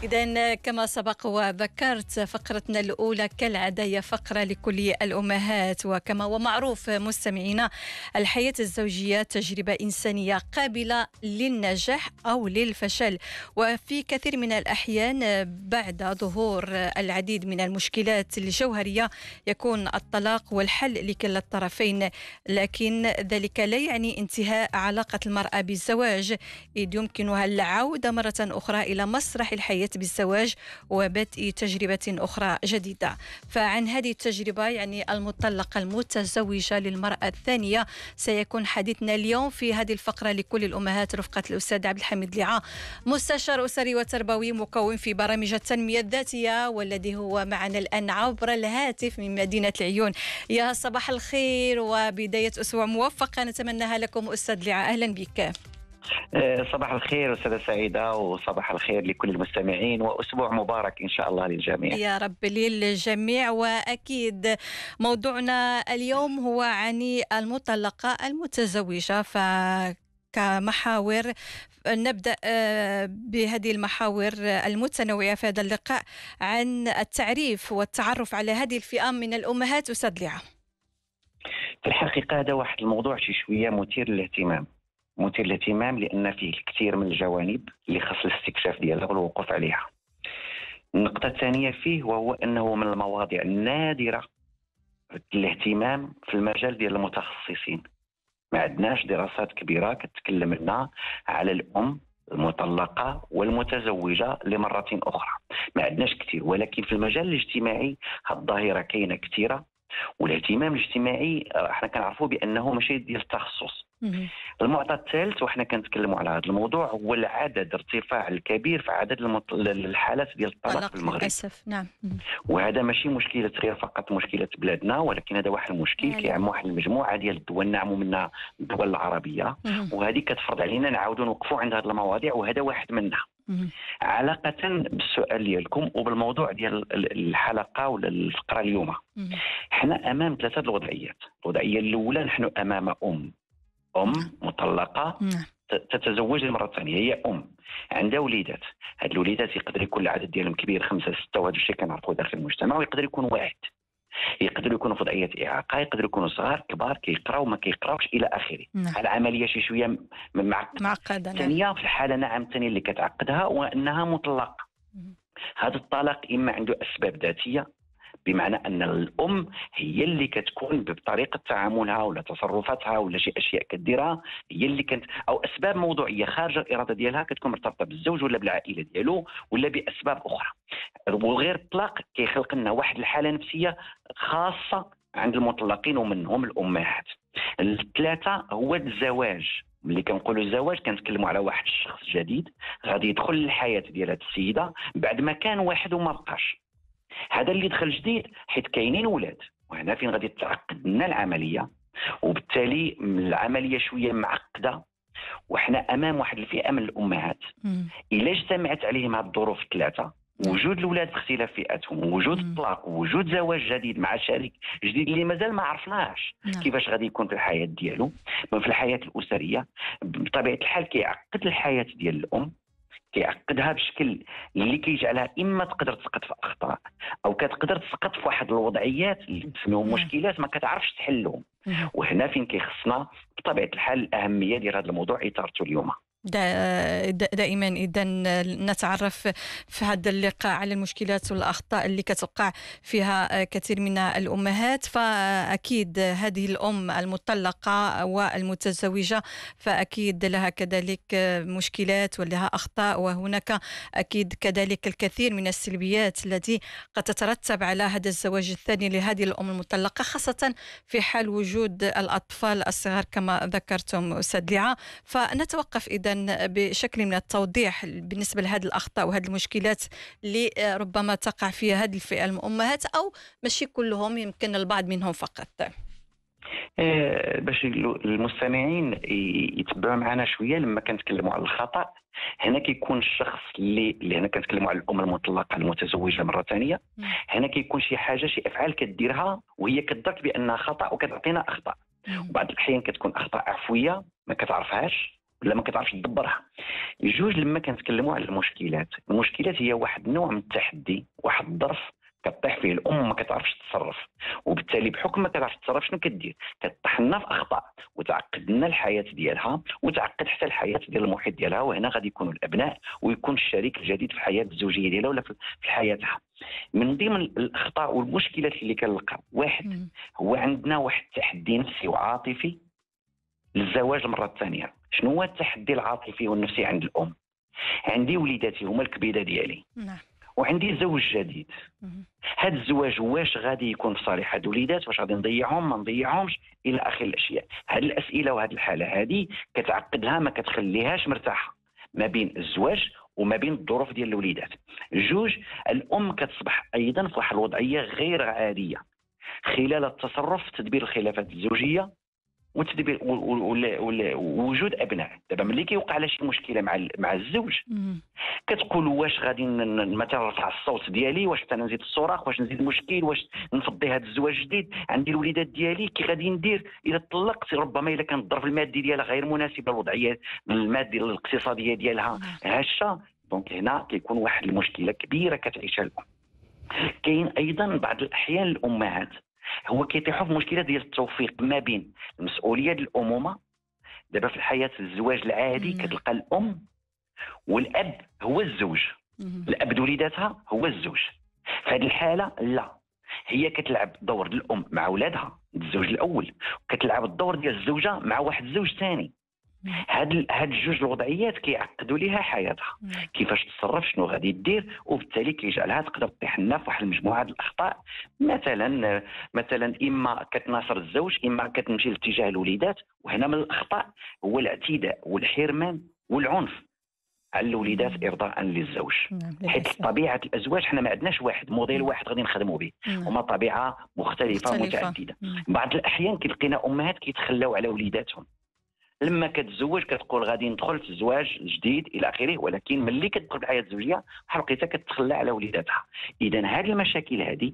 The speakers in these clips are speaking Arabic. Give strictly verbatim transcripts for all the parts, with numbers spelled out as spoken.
إذن كما سبق وذكرت فقرتنا الأولى كالعادة هي فقرة لكل الأمهات، وكما هو معروف مستمعينا الحياة الزوجية تجربة إنسانية قابلة للنجاح أو للفشل، وفي كثير من الأحيان بعد ظهور العديد من المشكلات الجوهرية يكون الطلاق والحل لكلا الطرفين، لكن ذلك لا يعني انتهاء علاقة المرأة بالزواج، إذ يمكنها العودة مرة أخرى إلى مسرح الحياة بالزواج وبدء تجربة أخرى جديدة. فعن هذه التجربة يعني المطلقة المتزوجة للمرأة الثانية سيكون حديثنا اليوم في هذه الفقرة لكل الأمهات رفقة الأستاذ عبد الحميد لعا، مستشار أسري وتربوي مكون في برامج التنمية الذاتية، والذي هو معنا الآن عبر الهاتف من مدينة العيون. يا صباح الخير وبداية أسبوع موفقة نتمناها لكم أستاذ لعا، أهلا بك. صباح الخير أستاذة سعيدة، وصباح الخير لكل المستمعين، وأسبوع مبارك إن شاء الله للجميع يا رب للجميع. وأكيد موضوعنا اليوم هو عن المطلقة المتزوجة، ف كمحاور نبدأ بهذه المحاور المتنوعة في هذا اللقاء عن التعريف والتعرف على هذه الفئة من الأمهات. أستاذ لعا، في الحقيقة هذا واحد الموضوع شي شوية مثير للاهتمام مثير للاهتمام لأن فيه الكثير من الجوانب اللي خاص الاستكشاف ديالها والوقوف عليها. النقطة الثانية فيه وهو أنه من المواضيع النادرة الاهتمام في المجال ديال المتخصصين. ما عندناش دراسات كبيرة كتكلم لنا على الأم المطلقة والمتزوجة لمرة أخرى، ما عندناش كثير، ولكن في المجال الاجتماعي هاد الظاهرة كاينة كثيرة، والاهتمام الاجتماعي احنا كنعرفوا بأنه ماشي ديال التخصص. المعطى الثالث وحنا كنتكلموا على هذا الموضوع هو العدد، ارتفاع الكبير في عدد المط... الحالات ديال الطلاق في المغرب للأسف. نعم. وهذا ماشي مشكلة غير فقط مشكلة بلادنا، ولكن هذا واحد المشكل كيعم واحد المجموعة ديال الدول، نعموا منها الدول العربية، وهذه كتفرض علينا نعاودوا نوقفوا عند هذه المواضيع، وهذا واحد منها. علاقة بالسؤال ديالكم وبالموضوع ديال الحلقة ولا الفقرة اليوم، احنا أمام ثلاثة الوضعيات. الوضعية الأولى نحن أمام أم أم مطلقة تتزوج المرة الثانية، هي أم عندها وليدات. هاد الوليدات يقدر يكون العدد ديالهم كبير، خمسة ستة، وهذا الشيء كنعرفوه داخل المجتمع، ويقدر يكون واحد، يقدر يكونوا في وضعية إعاقة، يقدر يكونوا صغار كبار كيقراو ما كيقراوش إلى آخره. العملية شي شوية معقدة. الثانية في الحالة نعم الثانية اللي كتعقدها وأنها مطلقة. هذا الطلاق إما عنده أسباب ذاتية، بمعنى أن الأم هي اللي كتكون بطريقة تعاملها ولا تصرفاتها ولا شي أشياء كديرها هي اللي كانت، أو أسباب موضوعية خارج الإرادة ديالها كتكون مرتبطة بالزوج ولا بالعائلة ديالو ولا بأسباب أخرى. وغير الطلاق كيخلق لنا واحد الحالة نفسية خاصة عند المطلقين ومنهم الأمهات. الثلاثة هو الزواج. ملي كنقولوا الزواج كنتكلموا على واحد الشخص جديد غادي يدخل للحياة ديال هذه السيدة بعد ما كان واحد وما بقاش. هذا اللي دخل جديد حيت كاينين ولاد، وهنا فين غادي تتعقد لنا العمليه، وبالتالي العمليه شويه معقده، وحنا امام واحد الفئه من الامهات الا اجتمعت عليهم هذه الظروف الثلاثه، وجود الاولاد باختلاف فئاتهم، وجود الطلاق، وجود زواج جديد مع شريك جديد اللي مازال ما عرفناش كيفاش غادي يكون في الحياه ديالو في الحياه الاسريه، بطبيعه الحال كيعقد الحياه ديال الام، كيعقدها بشكل اللي كيجعلها اما تقدر تسقط في اخطاء او كتقدر تسقط في واحد الوضعيات اللي تسميهم مشكلات ما كتعرفش تحلهم. وهنا فين كيخصنا بطبيعه الحال الاهميه ديال هذا الموضوع اثارته اليوم. دائما إذا نتعرف في هذا اللقاء على المشكلات والأخطاء اللي كتوقع فيها كثير من الأمهات. فأكيد هذه الأم المطلقة والمتزوجة فأكيد لها كذلك مشكلات ولها أخطاء، وهناك أكيد كذلك الكثير من السلبيات التي قد تترتب على هذا الزواج الثاني لهذه الأم المطلقة، خاصة في حال وجود الأطفال الصغار كما ذكرتم أستاذ لعا. فنتوقف إذا بشكل من التوضيح بالنسبة لهذه الأخطاء وهذه المشكلات اللي ربما تقع فيها هذه الفئة من الأمهات، أو ماشي كلهم، يمكن البعض منهم فقط. باش المستمعين يتبعوا معنا شويه لما كنتكلموا على الخطا، هنا كيكون الشخص اللي اللي هنا كنتكلموا على الام المطلقه المتزوجه مره ثانيه، هنا كيكون شي حاجه شي افعال كديرها وهي كتظن بانها خطا وكتعطينا اخطاء، وبعض الاحيان كتكون اخطاء عفويه ما كتعرفهاش ولا ما كتعرفش تدبرها. جوج، لما كنتكلموا على المشكلات، المشكلات هي واحد النوع من التحدي، واحد الظرف كطيح فيه الام ما كتعرفش تتصرف، وبالتالي بحكم ما كتعرفش تتصرف شنو كدير؟ كطيح لنا في اخطاء وتعقد لنا الحياه ديالها، وتعقد حتى الحياه ديال المحيط ديالها. وهنا غادي يكونوا الابناء ويكون الشريك الجديد في الحياه الزوجيه ديالها ولا في حياتها. من ضمن الاخطاء والمشكلات اللي كنلقاو، واحد هو عندنا واحد التحدي نفسي وعاطفي للزواج المره الثانيه. شنو هو التحدي العاطفي والنفسي عند الام؟ عندي وليداتي هما الكبيده ديالي، نعم، وعندي زوج جديد. هذا الزواج واش غادي يكون في صالح هاد الوليدات؟ واش غادي نضيعهم ما نضيعهمش الى اخر الاشياء؟ هاد الاسئله وهاد الحاله هذه كتعقدها، ما كتخليهاش مرتاحه ما بين الزواج وما بين الظروف ديال الوليدات. جوج، الام كتصبح ايضا في واحد الوضعيه غير عاديه خلال التصرف في تدبير الخلافات الزوجيه وتدبير ووجود ابناء. دابا ملي كيوقع لها شي مشكله مع مع الزوج، كتقول واش غادي مثلا نرفع الصوت ديالي، واش انا نزيد الصراخ، واش نزيد مشكل، واش نفضي هذا الزواج الجديد، عندي الوليدات ديالي كي غادي ندير اذا طلقت؟ ربما الا كان الظرف المادي ديالها غير مناسب للوضعيه الماديه الاقتصاديه ديالها هشه. دونك هنا كيكون واحد المشكله كبيره كتعيشها الام. كاين ايضا بعض الاحيان الامهات هو كيطيحوا في مشكله ديال التوفيق ما بين المسؤوليه ديال الامومه. دابا في الحياه الزواج العادي كتلقى الام والاب هو الزوج، الاب د وليداتها هو الزوج. في هذه الحاله لا، هي كتلعب دور الام مع اولادها الزوج الاول، وكتلعب الدور ديال الزوجه مع واحد الزوج ثاني. هاد هاد الجوج الوضعيات كيعقدوا ليها حياتها، كيفاش تصرف، شنو غادي دير، وبالتالي كيجعلها تقدر تطيح لنا في واحد المجموعه ديال الاخطاء. مثلا مثلا اما كتناصر الزوج، اما كتمشي لاتجاه الوليدات. وهنا من الاخطاء هو الاعتداء والحرمان والعنف على الوليدات ارضاء للزوج. حيت طبيعه الازواج حنا ما عندناش واحد موديل واحد غادي نخدموا به، هما طبيعه مختلفه, مختلفة. متعدده. بعض الاحيان كتلقينا امهات كيتخلاو على وليداتهم. لما كتزوج كتقول غادي ندخل في الزواج الجديد الى اخره، ولكن ملي كتدخل في الحياه الزوجيه بحال لقيتها كتخلى على وليداتها. اذا هذه المشاكل هذه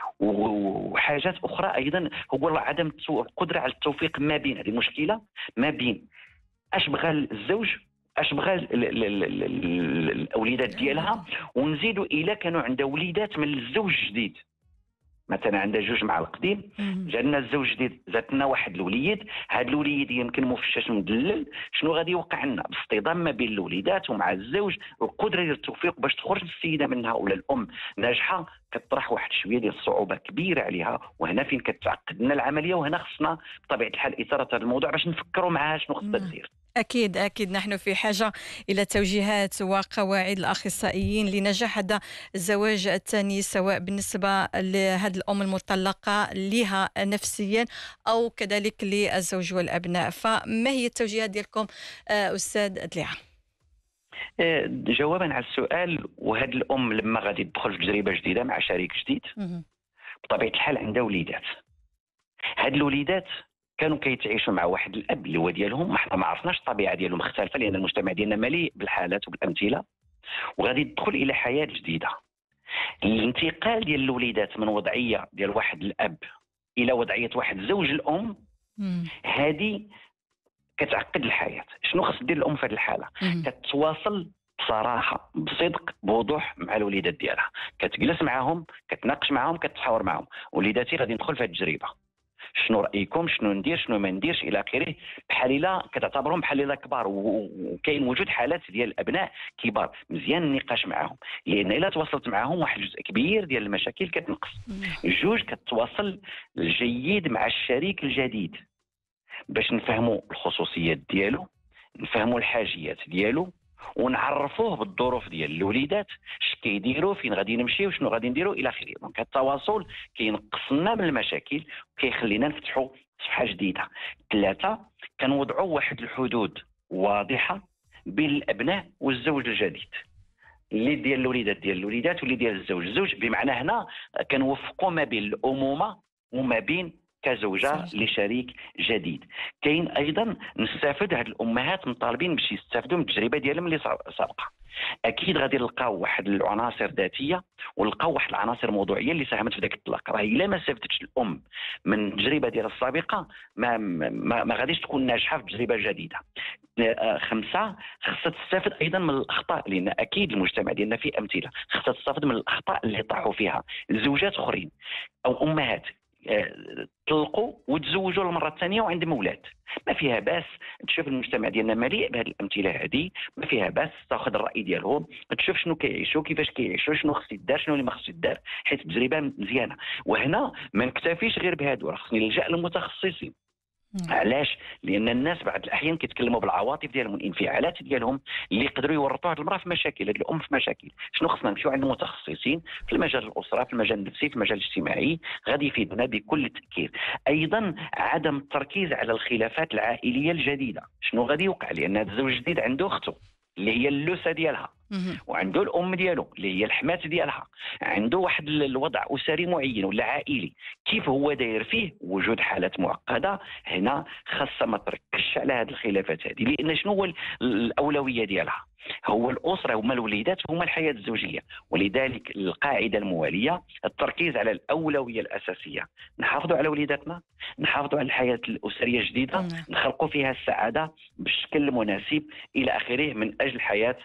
وحاجات اخرى ايضا هو عدم القدره على التوفيق ما بين هذه المشكله ما بين اش بغى الزوج، اش بغى الاوليدات ديالها، ونزيدوا الى كانوا عندها وليدات من الزوج الجديد. مثلا عندها جوج مع القديم، جانا الزوج جديد زاد لنا واحد الوليد. هذا الوليد يمكن مفشش مدلل. شنو غادي يوقع لنا؟ باصطدام ما بين الوليدات ومع الزوج، والقدره ديال التوفيق باش تخرج السيده منها ولا الام ناجحه كتطرح واحد شويه ديال الصعوبه كبيره عليها. وهنا فين كتعقد لنا العمليه، وهنا خصنا بطبيعه الحال اثاره هذا الموضوع باش نفكروا معها شنو خصها دير. أكيد أكيد نحن في حاجة إلى توجيهات وقواعد الأخصائيين لنجاح هذا الزواج الثاني، سواء بالنسبة لهذه الأم المطلقة لها نفسيا أو كذلك للزوج والأبناء. فما هي التوجيهات ديالكم أستاذ دليعة؟ جوابا على السؤال، وهذه الأم لما غادي تدخل في تجربة جديدة مع شريك جديد بطبيعة الحال عندها وليدات. هاد الوليدات كانوا كيتعيشوا مع واحد الاب اللي هو ديالهم، ما حنا ما عرفناش الطبيعه ديالهم مختلفه لان المجتمع ديالنا مليء بالحالات وبالامثله، وغادي تدخل الى حياه جديده. الانتقال ديال الوليدات من وضعيه ديال واحد الاب الى وضعيه واحد زوج الام، هذه كتعقد الحياه. شنو خص دير الام في هذه الحاله؟ كتواصل بصراحه بصدق بوضوح مع الوليدات ديالها، كتجلس معاهم، كتناقش معاهم، كتحاور معاهم. وليداتي غادي ندخل في هذه التجربه، شنو رايكم، شنو ندير، شنو ما نديرش الى اخره. بحال الا كتعتبرهم بحال الا كبار، وكاين وجود حالات ديال الابناء كبار، مزيان النقاش معاهم، لان الا تواصلت معاهم واحد الجزء كبير ديال المشاكل كتنقص. جوج، كتواصل الجيد مع الشريك الجديد باش نفهموا الخصوصيات ديالو، نفهموا الحاجيات ديالو، ونعرفوه بالظروف ديال الوليدات، اش كيديروا، فين غادي نمشيو، شنو غادي نديروا الى اخره. دونك التواصل كينقص لنا من المشاكل وكيخلينا نفتحوا صفحه جديده. ثلاثه، كنوضعوا واحد الحدود واضحه بين الابناء والزوج الجديد، اللي ديال الوليدات ديال الوليدات واللي ديال الزوج الزوج بمعنى هنا كنوفقوا ما بين الامومه وما بين كزوجه لشريك جديد. كاين ايضا نستافد هاد الامهات مطالبين باش يستافدوا من التجربه ديالهم اللي سابقه. اكيد غادي نلقاو واحد العناصر ذاتيه ونلقاو واحد العناصر موضوعيه اللي ساهمت في ذاك الطلاق. راه الا ما استفدتش الام من التجربه ديالها السابقه ما, ما, ما غاديش تكون ناجحه في التجربه الجديده. خمسه خصها تستافد ايضا من الاخطاء، لان اكيد المجتمع ديالنا فيه امثله خصها تستافد من الاخطاء اللي طاحوا فيها زوجات اخرين او امهات طلقوا وتزوجوا المره الثانيه وعندهم اولاد. ما فيها باس تشوف المجتمع ديالنا مليء بهذه الامثله هذه، ما فيها باس تاخذ الراي ديالهم، تشوف شنو كيعيشوا كيفاش كيعيشوا، شنو خص يدار شنو اللي ما خص يدار، حيت التجربه مزيانه. وهنا ما نكتفيش غير بهادو، راه خصني نلجا للمتخصصين. علاش؟ لان الناس بعض الاحيان كيتكلموا بالعواطف ديالهم والانفعالات ديالهم اللي يقدروا يورطوا هذه المراه في مشاكل، هذه الام في مشاكل. شنو خصنا نمشيو عند متخصصين في المجال الاسره، في المجال النفسي، في المجال الاجتماعي، غادي يفيدنا بكل تاكيد. ايضا عدم التركيز على الخلافات العائليه الجديده. شنو غادي يوقع؟ لان هذا الزوج الجديد عنده اخته اللي هي اللوسه ديالها، وعنده الام ديالو اللي هي الحماه ديالها، عنده واحد الوضع اسري معين ولا عائلي، كيف هو داير فيه وجود حالات معقده. هنا خاصه ما تركزش على هذه الخلافات هذه، لان شنو هو الاولويه ديالها؟ هو الاسره، هما الوليدات، هما الحياه الزوجيه. ولذلك القاعده المواليه التركيز على الاولويه الاساسيه، نحافظوا على وليداتنا، نحافظوا على الحياه الاسريه الجديده، نخلقوا فيها السعاده بالشكل المناسب الى اخره، من اجل حياه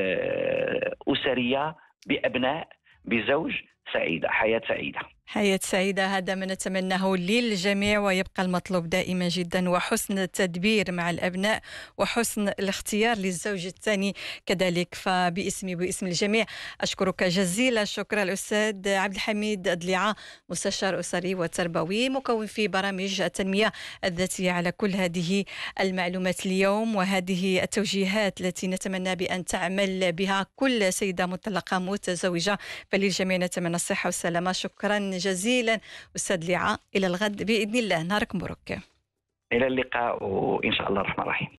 اسريه بابناء بزوج سعيده، حياه سعيده. حياة سعيدة، هذا ما نتمناه للجميع، ويبقى المطلوب دائما جدا وحسن التدبير مع الأبناء وحسن الاختيار للزوج الثاني كذلك. فباسمي وباسم الجميع أشكرك جزيل الشكر الأستاذ عبد الحميد ضليعة، مستشار أسري وتربوي مكون في برامج التنمية الذاتية، على كل هذه المعلومات اليوم وهذه التوجيهات التي نتمنى بأن تعمل بها كل سيدة مطلقة متزوجة. فللجميع نتمنى الصحة والسلامة. شكرا جزيلا أستاذ ضليعة، إلى الغد بإذن الله. نهارك مبروك. إلى اللقاء وإن شاء الله الرحمن الرحيم.